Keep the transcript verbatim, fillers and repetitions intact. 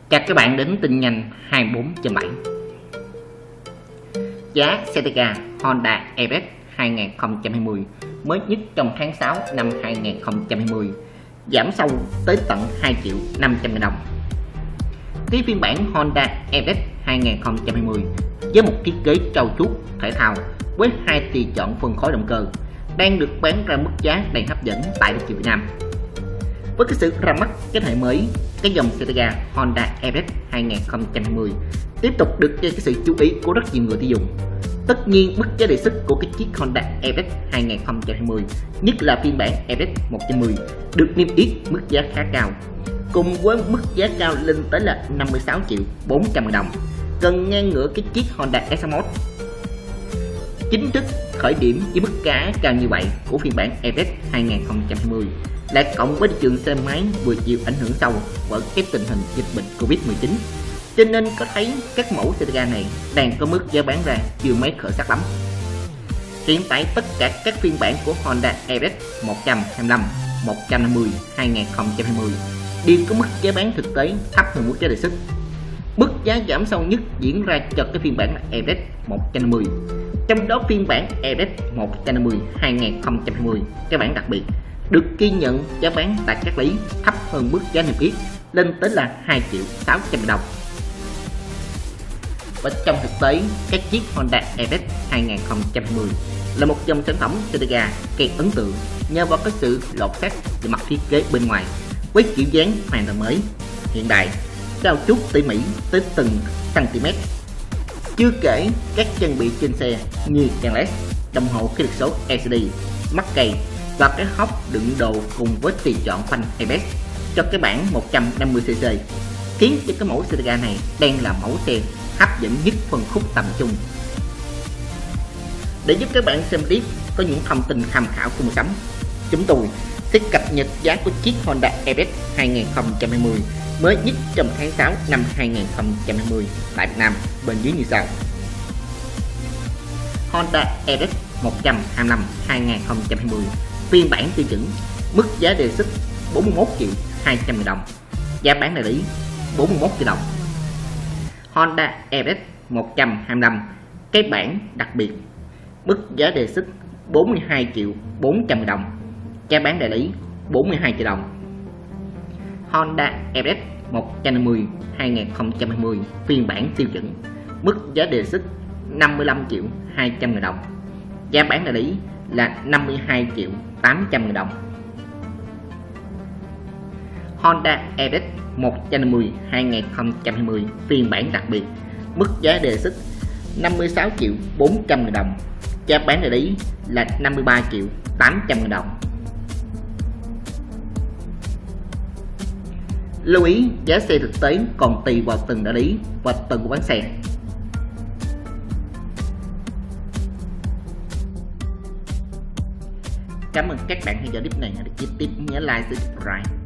Chào các bạn đến tin nhanh hai mươi bốn trên bảy. Giá xê tê ca Honda e vê ét hai không hai không mới nhất trong tháng sáu năm hai nghìn không trăm hai mươi giảm sâu tới tận hai triệu năm trăm nghìn đồng. Cái phiên bản Honda e vê ét hai không hai không với một thiết kế trau chuốt thể thao với hai tùy chọn phân khối động cơ đang được bán ra mức giá đầy hấp dẫn tại thị trường Việt Nam. Với cái sự ra mắt cái hệ mới, cái dòng xê tê ca Honda e vê ét hai không hai không tiếp tục được gây cái sự chú ý của rất nhiều người tiêu dùng. Tất nhiên, mức giá đề xuất của cái chiếc Honda e vê ét hai không hai không, nhất là phiên bản e vê ét một trăm mười, được niêm yết mức giá khá cao, cùng với mức giá cao lên tới là năm mươi sáu triệu bốn trăm nghìn đồng, gần ngang ngửa cái chiếc Honda ét sáu mốt. Chính thức khởi điểm với mức giá cao như vậy của phiên bản e vê ét hai không hai không, lại cộng với thị trường xe máy vừa chịu ảnh hưởng sâu bởi cái tình hình dịch bệnh Covid mười chín, cho nên có thấy các mẫu xê tê ca này đang có mức giá bán ra chưa mấy khởi sắc lắm. Hiện tại tất cả các phiên bản của Honda e vê ét một trăm hai mươi lăm, một trăm năm mươi, hai không hai không đều có mức giá bán thực tế thấp hơn mức giá đề xuất. Mức giá giảm sâu nhất diễn ra cho cái phiên bản e vê ét một trăm năm mươi, trong đó phiên bản e vê ét một trăm năm mươi hai không hai không, cái bản đặc biệt, được ghi nhận giá bán tại các lý thấp hơn mức giá niêm yết lên tới là hai triệu sáu trăm nghìn đồng. Và trong thực tế, các chiếc Honda e vê ét hai không hai không là một dòng sản phẩm xê tê ca gây ấn tượng nhờ vào cái sự lột xác về mặt thiết kế bên ngoài với kiểu dáng hoàn toàn mới, hiện đại, trau chuốt tỉ mỉ tới từng cm. Chưa kể các trang bị trên xe như đèn led, đồng hồ kỹ thuật số lờ xê đê, mắt cây và cái hốc đựng đồ cùng với tùy chọn phanh a bê ét cho cái bản một trăm năm mươi xê xê, khiến cho cái mẫu xê tê ca này đang là mẫu xe hấp dẫn nhất phân khúc tầm trung. Để giúp các bạn xem tiếp có những thông tin tham khảo của mua sắm, chúng tôi sẽ cập nhật giá của chiếc Honda e vê ét hai không hai không mới nhất trong tháng sáu năm hai nghìn không trăm hai mươi tại Việt Nam bên dưới như sau. Honda e vê ét một trăm hai mươi lăm hai không hai không phiên bản tiêu chuẩn, mức giá đề xuất bốn mươi mốt triệu hai trăm nghìn đồng, giá bán đại lý bốn mươi mốt triệu đồng. Honda e vê ét một trăm hai mươi lăm cái bản đặc biệt, mức giá đề xuất bốn mươi hai triệu bốn trăm nghìn đồng, giá bán đại lý bốn mươi hai triệu đồng. Honda e vê ét một trăm năm mươi hai không hai không phiên bản tiêu chuẩn, mức giá đề xuất năm mươi lăm triệu hai trăm nghìn đồng, giá bán đại lý là năm mươi hai triệu tám trăm nghìn đồng. Honda e vê ét một trăm năm mươi hai không hai không phiên bản đặc biệt, mức giá đề xuất năm mươi sáu triệu bốn trăm nghìn đồng, giá bán đại lý là năm mươi ba triệu tám trăm nghìn đồng. Lưu ý giá xe thực tế còn tùy vào từng đại lý và từng của bán xe. Cảm ơn các bạn theo dõi clip này. Để tiếp tiếp nhớ like, subscribe.